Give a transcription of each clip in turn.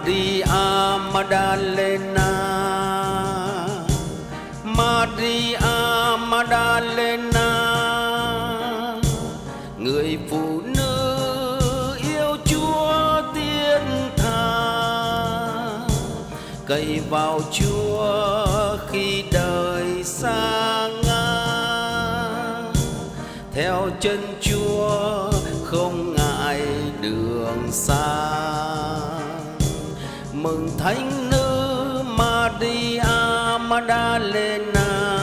Maria Magdalena, Maria Magdalena, người phụ nữ yêu Chúa tiên tha, cậy vào Chúa khi đời sa ngã, theo chân Chúa không ngại đường xa. Mừng thánh nữ Maria Magdalena,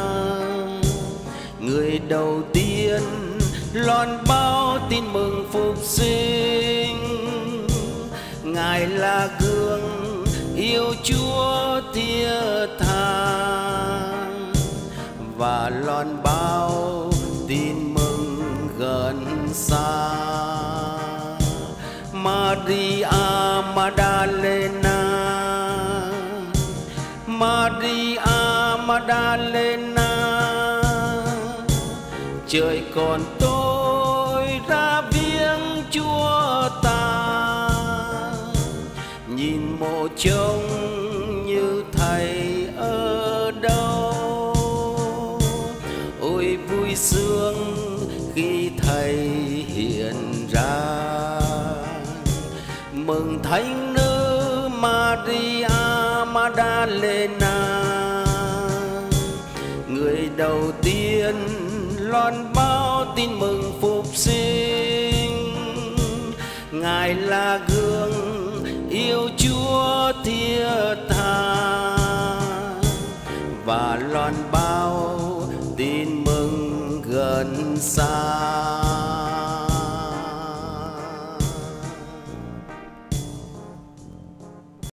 người đầu tiên loan báo tin mừng phục sinh. Ngài là gương yêu Chúa thiết tha và loan báo tin mừng gần xa. Maria Magdalena, Maria Magdalena, trời còn tối ra viếng Chúa ta, nhìn mộ trông như thầy ở đâu. Ôi vui sướng khi thầy hiện ra. Mừng thánh nữ Maria Magdalena, người đầu tiên loan báo tin mừng phục sinh. Ngài là gương yêu Chúa thiết tha và loan báo tin mừng gần xa.